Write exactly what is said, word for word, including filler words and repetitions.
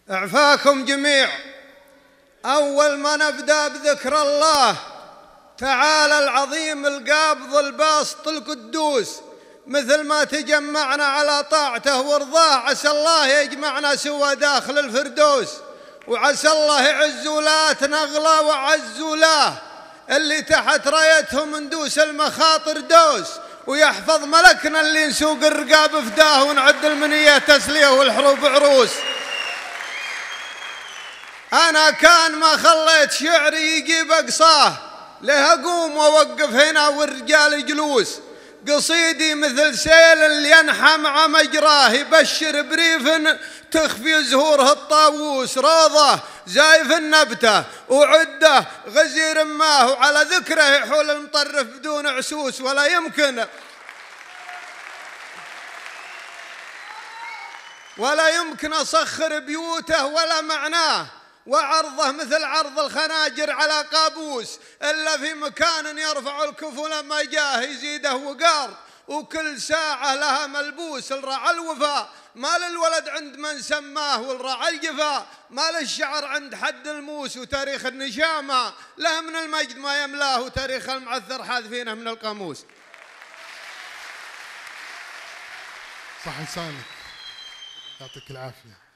اعفاكم جميع. أول ما نبدأ بذكر الله تعالى العظيم القابض الباسط القدوس، مثل ما تجمعنا على طاعته ورضاه، عسى الله يجمعنا سوا داخل الفردوس، وعسى الله يعز ولاتنا أغلى وعز ولاه، اللي تحت رايتهم ندوس المخاطر دوس، ويحفظ ملكنا اللي نسوق الرقاب فداه، ونعد المنية تسليه والحروب عروس. أنا كان ما خليت شعري يجيب أقصاه، له أقوم وأوقف هنا والرجال جلوس، قصيدي مثل سيل اللي ينحى مع مجراه، يبشر بريف تخفي زهوره الطاووس، روضه زايف النبته وعده غزير ماه، وعلى ذكره يحول المطرف بدون عسوس، ولا يمكن ولا يمكن أصخر بيوته ولا معناه، وعرضه مثل عرض الخناجر على قابوس، إلا في مكان يرفع الكفو لما جاه يزيده وقار، وكل ساعة لها ملبوس. الرعى الوفاء ما للولد عند من سماه، والرعى الجفاء ما للشعر عند حد الموس، وتاريخ النشامة له من المجد ما يملاه، وتاريخ المعثر حاذفينه من القاموس. صح لسانك، يعطيك العافية.